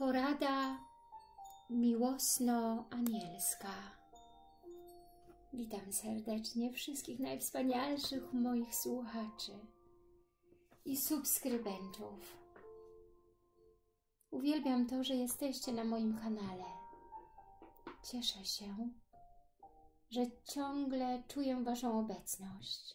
porada miłosno-anielska. Witam serdecznie wszystkich najwspanialszych moich słuchaczy i subskrybentów. Uwielbiam to, że jesteście na moim kanale. Cieszę się, że ciągle czuję Waszą obecność.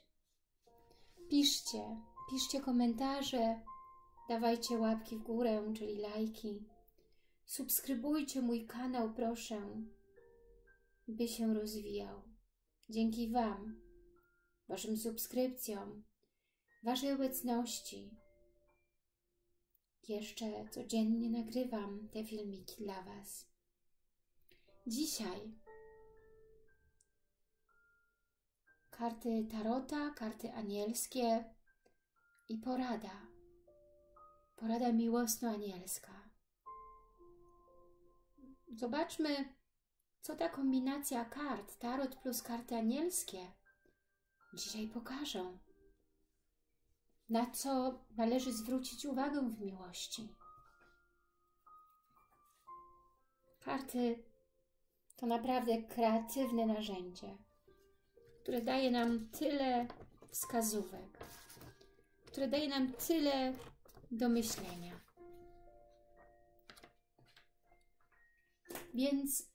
Piszcie komentarze, dawajcie łapki w górę, czyli lajki. Subskrybujcie mój kanał, proszę, by się rozwijał. Dzięki Wam, Waszym subskrypcjom, Waszej obecności jeszcze codziennie nagrywam te filmiki dla Was. Dzisiaj karty tarota, karty anielskie i porada. Porada miłosno-anielska. Zobaczmy, co ta kombinacja kart, tarot plus karty anielskie, dzisiaj pokażą. Na co należy zwrócić uwagę w miłości. Karty to naprawdę kreatywne narzędzie, które daje nam tyle wskazówek, które daje nam tyle do myślenia. Więc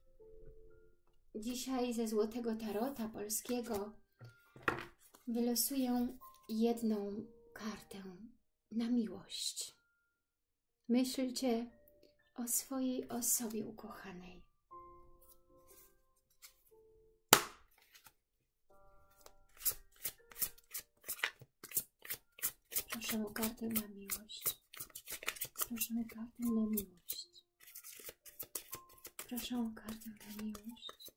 dzisiaj ze Złotego Tarota polskiego wylosuję jedną kartę na miłość. Myślcie o swojej osobie ukochanej. Proszę o kartę na miłość. Proszę o kartę na miłość. Proszę o kartę na miłość.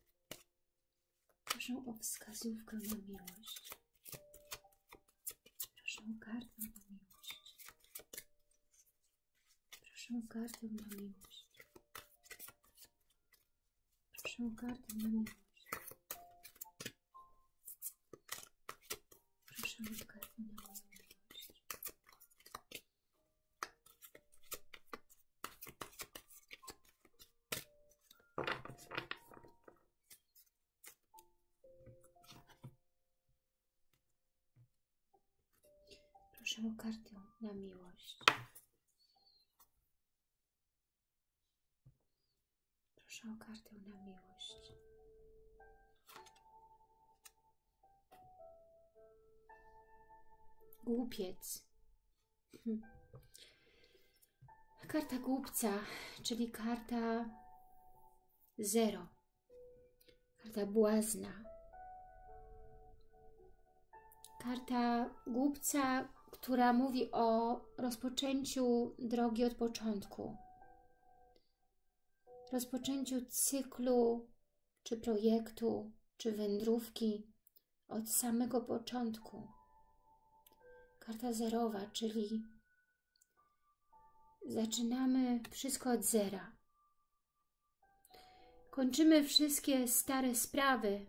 Proszę o wskazówkę na miłość. Proszę o kartę na miłość. Proszę o kartę na miłość. Proszę o kartę na miłość. Proszę o kartę na miłość. Proszę o kartę na miłość. Proszę o kartę na miłość. Głupiec. Karta głupca, czyli karta 0. Karta błazna. Karta głupca, która mówi o rozpoczęciu drogi od początku. Rozpoczęciu cyklu, czy projektu, czy wędrówki od samego początku. Karta zerowa, czyli zaczynamy wszystko od zera. Kończymy wszystkie stare sprawy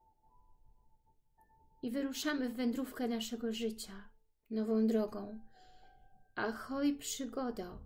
i wyruszamy w wędrówkę naszego życia, nową drogą. Ahoj, przygodo!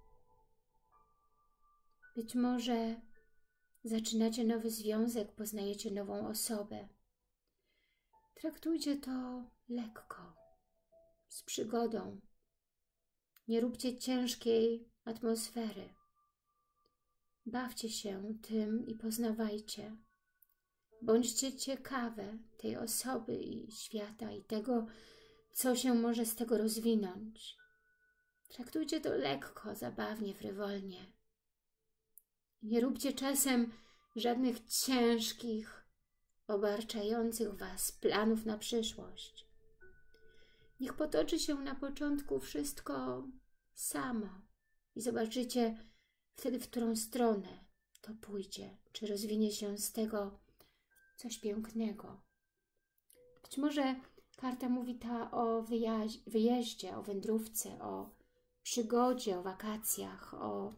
Być może zaczynacie nowy związek, poznajecie nową osobę. Traktujcie to lekko, z przygodą. Nie róbcie ciężkiej atmosfery. Bawcie się tym i poznawajcie. Bądźcie ciekawe tej osoby i świata i tego, co się może z tego rozwinąć. Traktujcie to lekko, zabawnie, frywolnie. Nie róbcie czasem żadnych ciężkich, obarczających Was planów na przyszłość. Niech potoczy się na początku wszystko samo i zobaczycie wtedy, w którą stronę to pójdzie, czy rozwinie się z tego coś pięknego. Być może karta mówi o wyjeździe, o wędrówce, o przygodzie, o wakacjach, o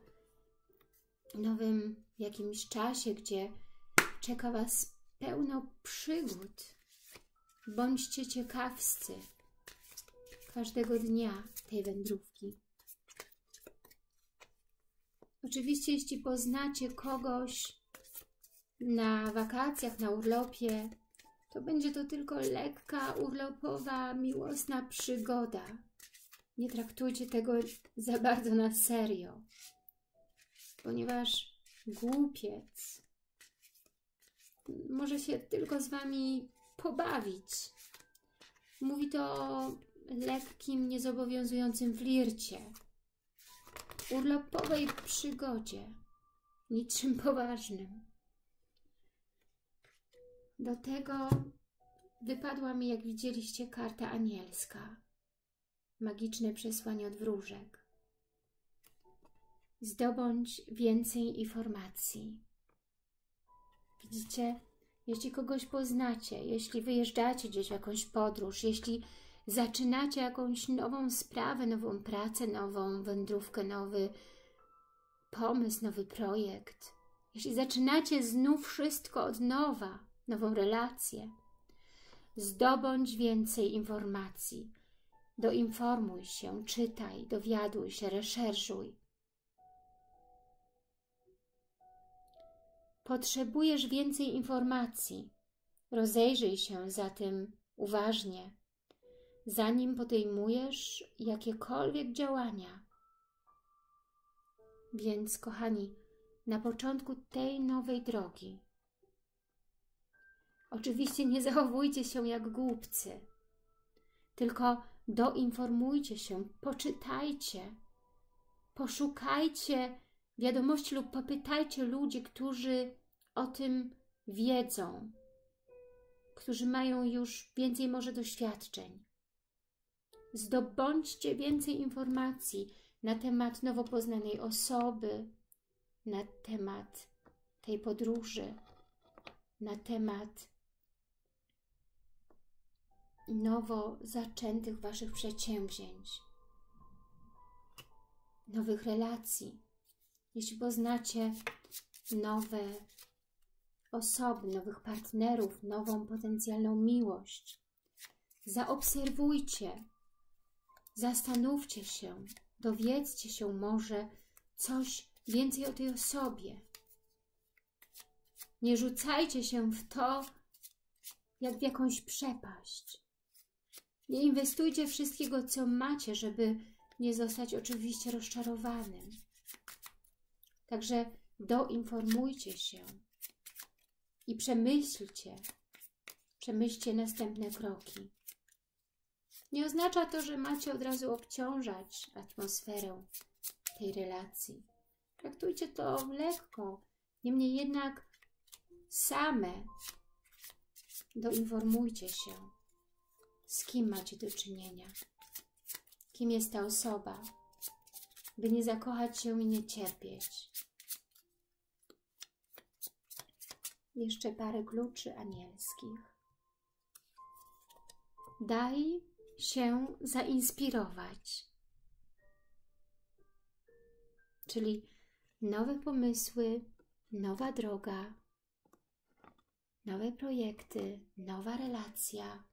nowym jakimś czasie, gdzie czeka Was pełno przygód. Bądźcie ciekawscy każdego dnia tej wędrówki. Oczywiście, jeśli poznacie kogoś na wakacjach, na urlopie, to będzie to tylko lekka, urlopowa, miłosna przygoda. Nie traktujcie tego za bardzo na serio, ponieważ głupiec może się tylko z Wami pobawić. Mówi to o lekkim, niezobowiązującym flircie, urlopowej przygodzie, niczym poważnym. Do tego wypadła mi, jak widzieliście, karta anielska. Magiczne przesłanie od wróżek. Zdobądź więcej informacji. Widzicie? Jeśli kogoś poznacie, jeśli wyjeżdżacie gdzieś w jakąś podróż, jeśli zaczynacie jakąś nową sprawę, nową pracę, nową wędrówkę, nowy pomysł, nowy projekt, jeśli zaczynacie znów wszystko od nowa, nową relację, zdobądź więcej informacji. Doinformuj się, czytaj, dowiaduj się, reszerżuj. Potrzebujesz więcej informacji. Rozejrzyj się zatem uważnie, zanim podejmujesz jakiekolwiek działania. Więc, kochani, na początku tej nowej drogi oczywiście nie zachowujcie się jak głupcy, tylko doinformujcie się, poczytajcie, poszukajcie wiadomości lub popytajcie ludzi, którzy o tym wiedzą, którzy mają już więcej może doświadczeń. Zdobądźcie więcej informacji na temat nowo poznanej osoby, na temat tej podróży, na temat nowo zaczętych Waszych przedsięwzięć, nowych relacji. Jeśli poznacie nowe osoby, nowych partnerów, nową potencjalną miłość, zaobserwujcie, zastanówcie się, dowiedzcie się może coś więcej o tej osobie. Nie rzucajcie się w to jak w jakąś przepaść. Nie inwestujcie wszystkiego, co macie, żeby nie zostać oczywiście rozczarowanym. Także doinformujcie się i przemyślcie następne kroki. Nie oznacza to, że macie od razu obciążać atmosferę tej relacji. Traktujcie to lekko, niemniej jednak same doinformujcie się, z kim macie do czynienia, kim jest ta osoba, by nie zakochać się i nie cierpieć. Jeszcze parę kluczy anielskich. Daj się zainspirować. Czyli nowe pomysły, nowa droga, nowe projekty, nowa relacja,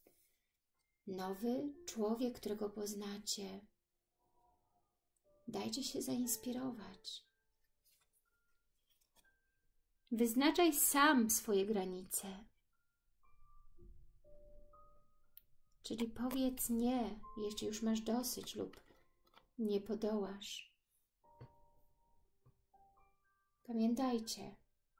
nowy człowiek, którego poznacie. Dajcie się zainspirować. Wyznaczaj sam swoje granice. Czyli powiedz nie, jeśli już masz dosyć lub nie podołasz. Pamiętajcie,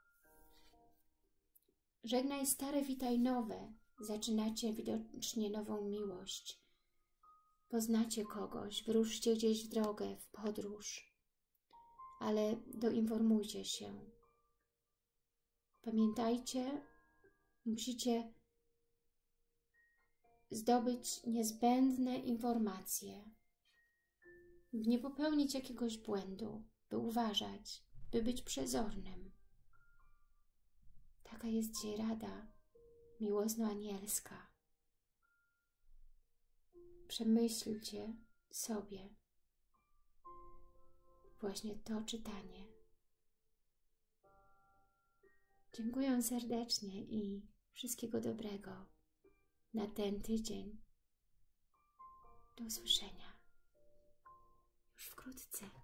żegnaj stare, witaj nowe. Zaczynacie widocznie nową miłość. Poznacie kogoś, wyruszcie gdzieś w drogę, w podróż, ale doinformujcie się. Pamiętajcie, musicie zdobyć niezbędne informacje, by nie popełnić jakiegoś błędu, by uważać, by być przezornym. Taka jest dzisiaj rada miłosno-anielska. Przemyślcie sobie właśnie to czytanie. Dziękuję serdecznie i wszystkiego dobrego na ten tydzień. Do usłyszenia już wkrótce.